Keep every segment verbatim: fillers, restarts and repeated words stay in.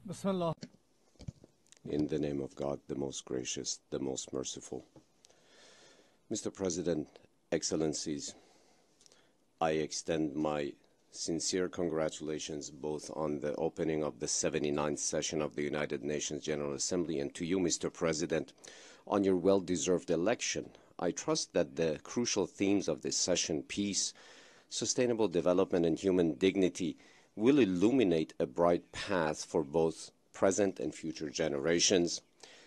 Bismillah. In the name of God, the most gracious, the most merciful. Mister President, Excellencies, I extend my sincere congratulations both on the opening of the seventy-ninth session of the United Nations General Assembly and to you, Mister President, on your well-deserved election. I trust that the crucial themes of this session, peace, sustainable development, and human dignity, will illuminate a bright path for both present and future generations.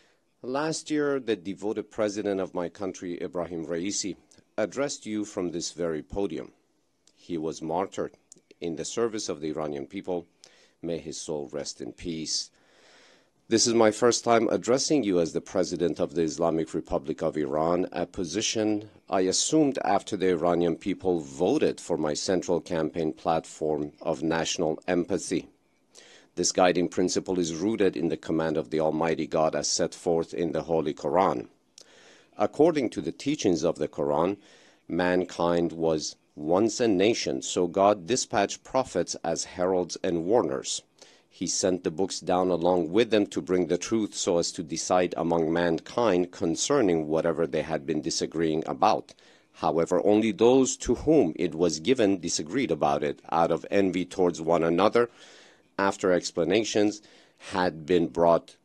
Last year, the devoted president of my country, Ibrahim Raisi, addressed you from this very podium. He was martyred in the service of the Iranian people. May his soul rest in peace. This is my first time addressing you as the President of the Islamic Republic of Iran, a position I assumed after the Iranian people voted for my central campaign platform of national empathy. This guiding principle is rooted in the command of the Almighty God as set forth in the Holy Quran. According to the teachings of the Quran, mankind was once a nation, so God dispatched prophets as heralds and warners. He sent the books down along with them to bring the truth so as to decide among mankind concerning whatever they had been disagreeing about. However, only those to whom it was given disagreed about it out of envy towards one another, after explanations had been brought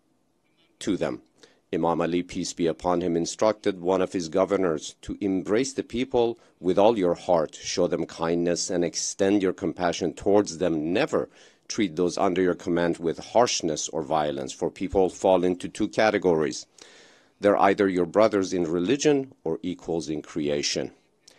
to them. Imam Ali, peace be upon him, instructed one of his governors to embrace the people with all your heart, show them kindness, and extend your compassion towards them. Never treat those under your command with harshness or violence, for people fall into two categories. They're either your brothers in religion or equals in creation.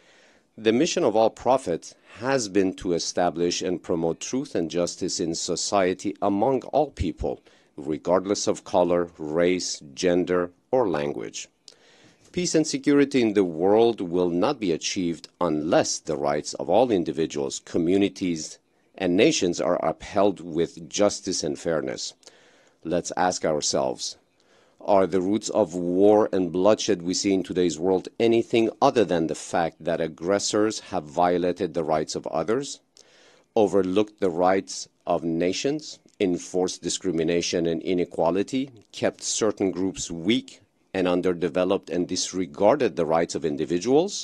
The mission of all prophets has been to establish and promote truth and justice in society among all people, regardless of color, race, gender, or language. Peace and security in the world will not be achieved unless the rights of all individuals, communities, and nations are upheld with justice and fairness. Let's ask ourselves, are the roots of war and bloodshed we see in today's world anything other than the fact that aggressors have violated the rights of others, overlooked the rights of nations, enforced discrimination and inequality, kept certain groups weak and underdeveloped, and disregarded the rights of individuals?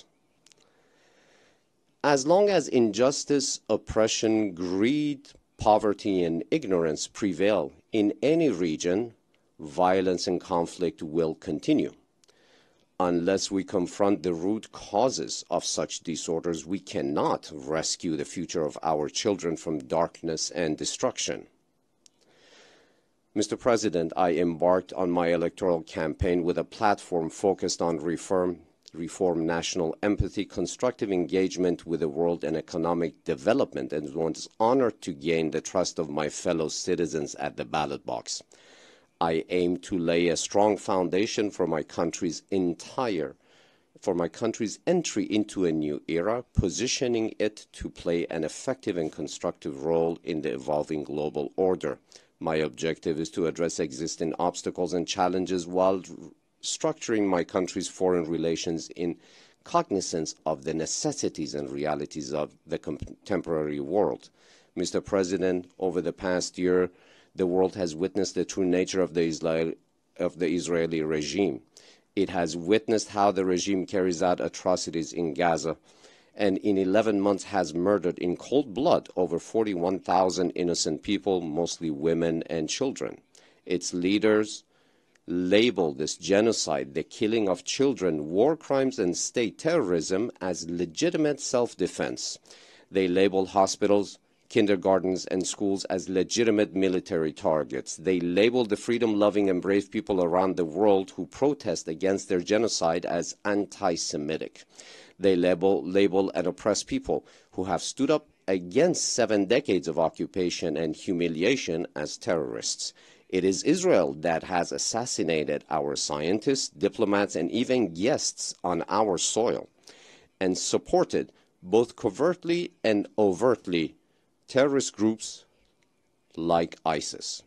As long as injustice, oppression, greed, poverty, and ignorance prevail in any region, violence and conflict will continue. Unless we confront the root causes of such disorders, we cannot rescue the future of our children from darkness and destruction. Mister President, I embarked on my electoral campaign with a platform focused on reform, reform, national empathy, constructive engagement with the world, and economic development, and was honored to gain the trust of my fellow citizens at the ballot box. I aim to lay a strong foundation for my country's entire, for my country's entry into a new era, positioning it to play an effective and constructive role in the evolving global order. My objective is to address existing obstacles and challenges while structuring my country's foreign relations in cognizance of the necessities and realities of the contemporary world. Mister President, over the past year, the world has witnessed the true nature of the, Israel, of the Israeli regime. It has witnessed how the regime carries out atrocities in Gaza, and in eleven months has murdered in cold blood over forty-one thousand innocent people, mostly women and children. Its leaders label this genocide, the killing of children, war crimes, and state terrorism as legitimate self-defense. They label hospitals, kindergartens, and schools as legitimate military targets. They label the freedom-loving and brave people around the world who protest against their genocide as anti-Semitic. They label, label and oppress people who have stood up against seven decades of occupation and humiliation as terrorists. It is Israel that has assassinated our scientists, diplomats, and even guests on our soil, and supported, both covertly and overtly, terrorist groups like ISIS.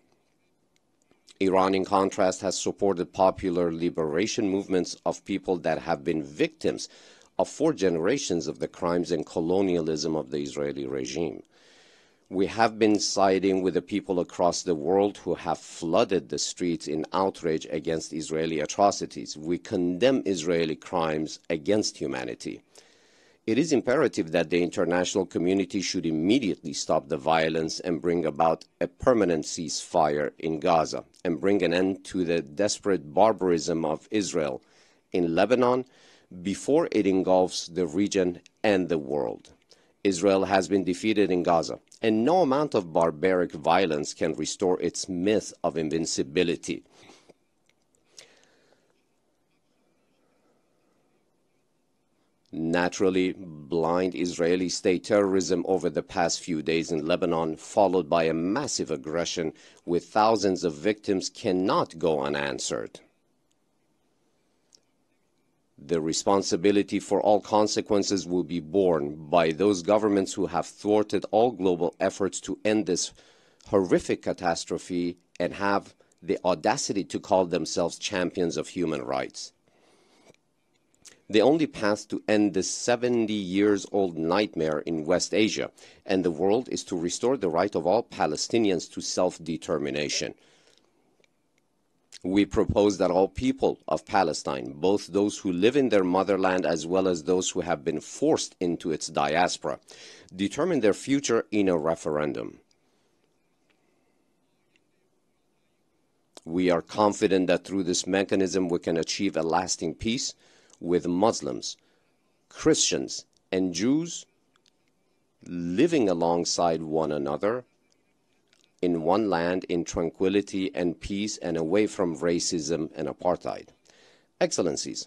Iran, in contrast, has supported popular liberation movements of people that have been victims of four generations of the crimes and colonialism of the Israeli regime. We have been siding with the people across the world who have flooded the streets in outrage against Israeli atrocities. We condemn Israeli crimes against humanity. It is imperative that the international community should immediately stop the violence and bring about a permanent ceasefire in Gaza and bring an end to the desperate barbarism of Israel in Lebanon before it engulfs the region and the world. Israel has been defeated in Gaza, and no amount of barbaric violence can restore its myth of invincibility. Naturally, blind Israeli state terrorism over the past few days in Lebanon, followed by a massive aggression with thousands of victims, cannot go unanswered. The responsibility for all consequences will be borne by those governments who have thwarted all global efforts to end this horrific catastrophe and have the audacity to call themselves champions of human rights. The only path to end this seventy years old nightmare in West Asia and the world is to restore the right of all Palestinians to self-determination. We propose that all people of Palestine, both those who live in their motherland as well as those who have been forced into its diaspora, determine their future in a referendum. We are confident that through this mechanism we can achieve a lasting peace with Muslims, Christians, and Jews living alongside one another in one land in tranquility and peace and away from racism and apartheid. Excellencies,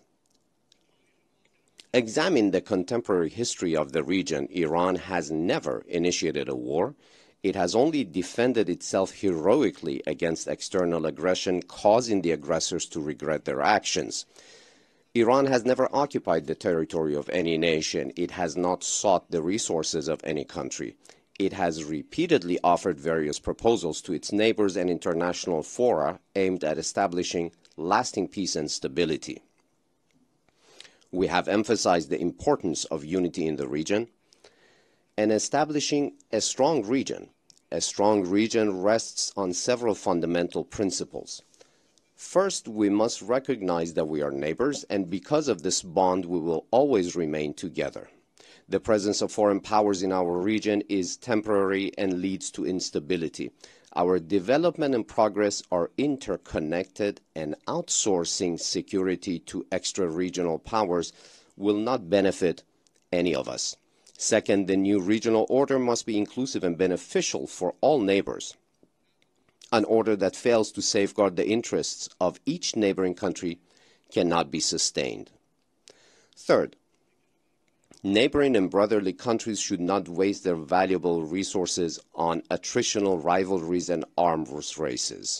examine the contemporary history of the region. Iran has never initiated a war. It has only defended itself heroically against external aggression, causing the aggressors to regret their actions. Iran has never occupied the territory of any nation. It has not sought the resources of any country. It has repeatedly offered various proposals to its neighbors and international fora aimed at establishing lasting peace and stability. We have emphasized the importance of unity in the region and establishing a strong region. A strong region rests on several fundamental principles. First, we must recognize that we are neighbors, and because of this bond, we will always remain together. The presence of foreign powers in our region is temporary and leads to instability. Our development and progress are interconnected, and outsourcing security to extra-regional powers will not benefit any of us. Second, the new regional order must be inclusive and beneficial for all neighbors. An order that fails to safeguard the interests of each neighboring country cannot be sustained. Third, neighboring and brotherly countries should not waste their valuable resources on attritional rivalries and arms races.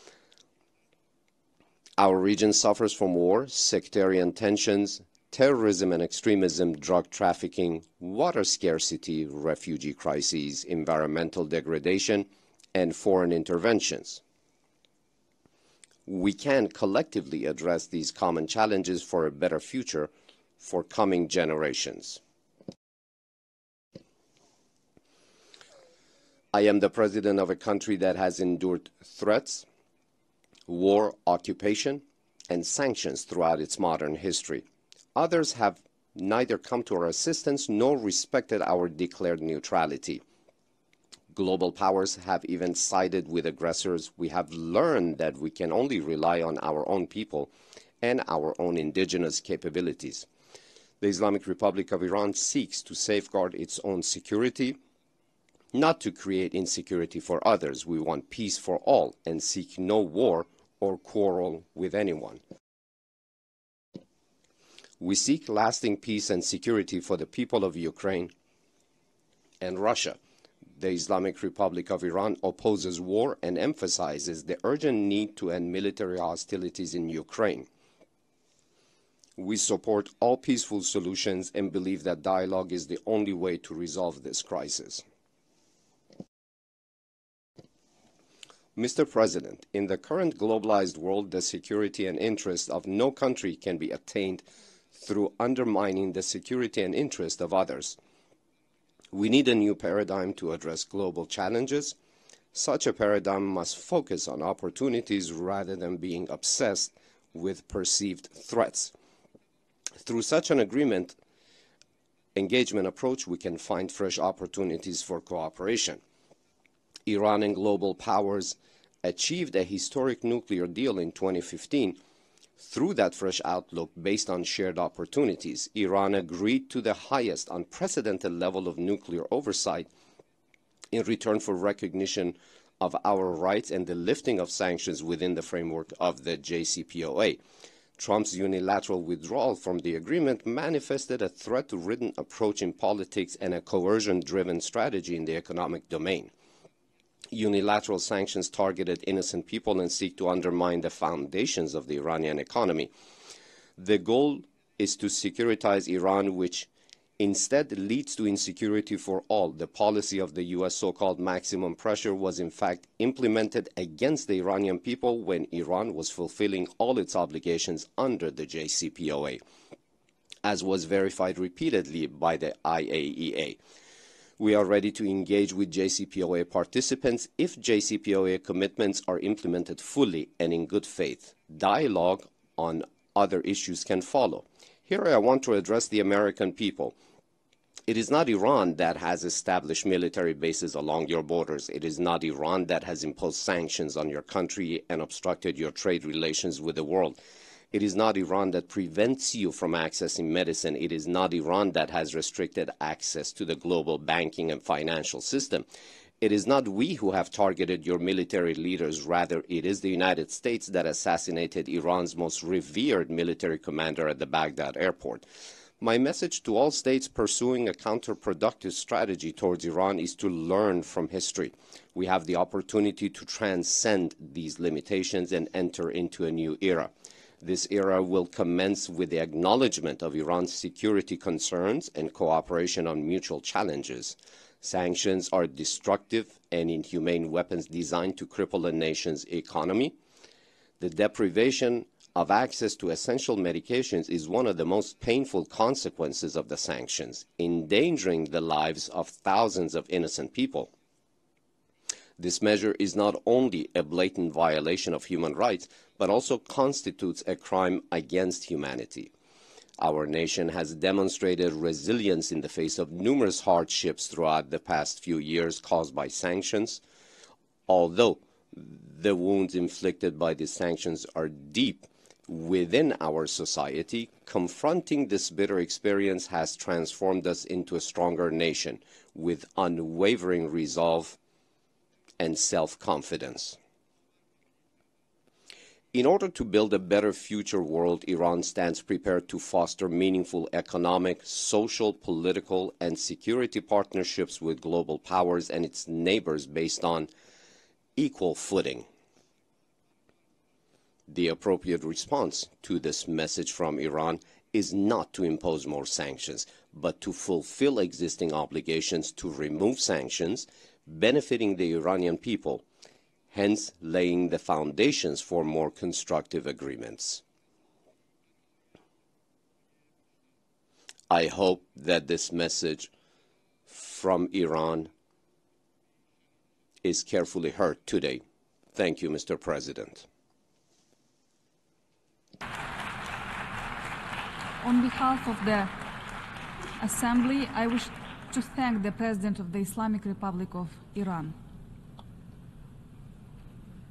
Our region suffers from war, sectarian tensions, terrorism and extremism, drug trafficking, water scarcity, refugee crises, environmental degradation, and foreign interventions. We can collectively address these common challenges for a better future for coming generations. I am the president of a country that has endured threats, war, occupation, and sanctions throughout its modern history. Others have neither come to our assistance nor respected our declared neutrality. Global powers have even sided with aggressors. We have learned that we can only rely on our own people and our own indigenous capabilities. The Islamic Republic of Iran seeks to safeguard its own security, not to create insecurity for others. We want peace for all and seek no war or quarrel with anyone. We seek lasting peace and security for the people of Ukraine and Russia. The Islamic Republic of Iran opposes war and emphasizes the urgent need to end military hostilities in Ukraine. We support all peaceful solutions and believe that dialogue is the only way to resolve this crisis. Mister President, in the current globalized world, the security and interests of no country can be attained through undermining the security and interest of others. We need a new paradigm to address global challenges. Such a paradigm must focus on opportunities rather than being obsessed with perceived threats. Through such an agreement, engagement approach, we can find fresh opportunities for cooperation. Iran and global powers achieved a historic nuclear deal in twenty fifteen. Through that fresh outlook based on shared opportunities, Iran agreed to the highest unprecedented level of nuclear oversight in return for recognition of our rights and the lifting of sanctions within the framework of the J C P O A. Trump's unilateral withdrawal from the agreement manifested a threat-ridden approach in politics and a coercion-driven strategy in the economic domain. Unilateral sanctions targeted innocent people and seek to undermine the foundations of the Iranian economy. The goal is to securitize Iran, which instead leads to insecurity for all. The policy of the U S so-called maximum pressure was in fact implemented against the Iranian people when Iran was fulfilling all its obligations under the J C P O A, as was verified repeatedly by the I A E A. We are ready to engage with J C P O A participants if J C P O A commitments are implemented fully and in good faith. Dialogue on other issues can follow. Here I want to address the American people. It is not Iran that has established military bases along your borders. It is not Iran that has imposed sanctions on your country and obstructed your trade relations with the world. It is not Iran that prevents you from accessing medicine. It is not Iran that has restricted access to the global banking and financial system. It is not we who have targeted your military leaders. Rather, it is the United States that assassinated Iran's most revered military commander at the Baghdad airport. My message to all states pursuing a counterproductive strategy towards Iran is to learn from history. We have the opportunity to transcend these limitations and enter into a new era. This era will commence with the acknowledgement of Iran's security concerns and cooperation on mutual challenges. Sanctions are destructive and inhumane weapons designed to cripple a nation's economy. The deprivation of access to essential medications is one of the most painful consequences of the sanctions, endangering the lives of thousands of innocent people. This measure is not only a blatant violation of human rights, but also constitutes a crime against humanity. Our nation has demonstrated resilience in the face of numerous hardships throughout the past few years caused by sanctions. Although the wounds inflicted by these sanctions are deep within our society, confronting this bitter experience has transformed us into a stronger nation with unwavering resolve and self-confidence. In order to build a better future world, Iran stands prepared to foster meaningful economic, social, political, and security partnerships with global powers and its neighbors based on equal footing. The appropriate response to this message from Iran is not to impose more sanctions, but to fulfill existing obligations to remove sanctions, benefiting the Iranian people, hence laying the foundations for more constructive agreements. I hope that this message from Iran is carefully heard today. Thank you, Mister President. On behalf of the Assembly, I wish to thank the President of the Islamic Republic of Iran.